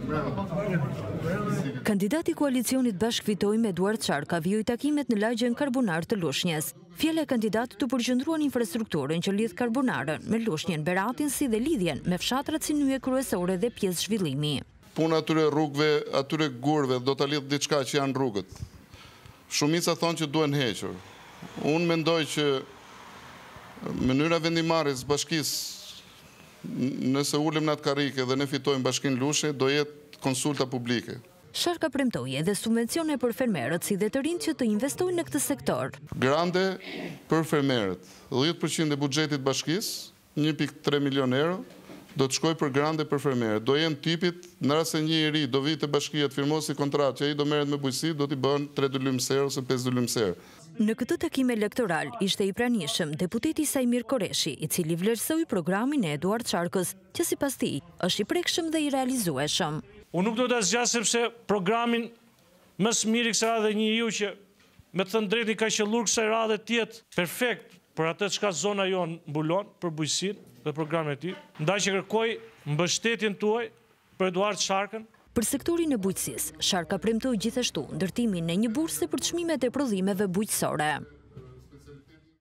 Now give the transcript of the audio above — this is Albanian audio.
Kandidati i koalicionit Bashkëfitojmë Eduard Çarka vijoi takimet në lagjen Karbonar të Lushnjës. Fjala e kandidatit të përqendruar në infrastrukturën që lidh Karbonarën me Lushnjën, Beratin si dhe lidhjen me fshatrat si nyje kryesore dhe pjesë zhvillimi. Puna atyre rrugëve, atyre gurëve do ta lidh diçka që janë rrugët. Shumica thonë që duhen hequr. Unë mendoj që mënyra vendimarrjes bashkisë, nëse ulem në atë karrike dhe ne fitojmë Bashkinë Lushnjë, do jetë konsulta publike. Çarka premtoi edhe subvencione për fermerët si dhe të rinjt që të investojnë në këtë sektor. Grande për fermerët. 10% e buxhetit bashkisë, 1.3 milion euro, do të shkojë për grande për fermerët. Do jenë tipit, në rast se një i ri do vi te bashkia të firmosi kontratë që ai do merret me bujqësi, do t'i bëhen 3 dulymser ose 5 dulymser. Në këtë takim elektoral ishte i pranishëm deputeti Sajmir Koreshi, i cili vlerësoi programin e Eduard Çarkës, që sipas tij është i prekshëm dhe i realizueshëm. Unë nuk do të zgjas sepse programin më së miri kësaj radhe njeriu që me të thënë drejtë ka qellur kësaj radhe të jetë perfekt për atë çka zona jon mbulon për bujqësinë dhe programin e tij. Ndaj që kërkoj mbështetjen tuaj për Eduard Çarkën. Për sektorin e bujqësisë, Çarka premtoi gjithashtu ndërtimin e një burse për çmimet e prodhimeve bujqësore.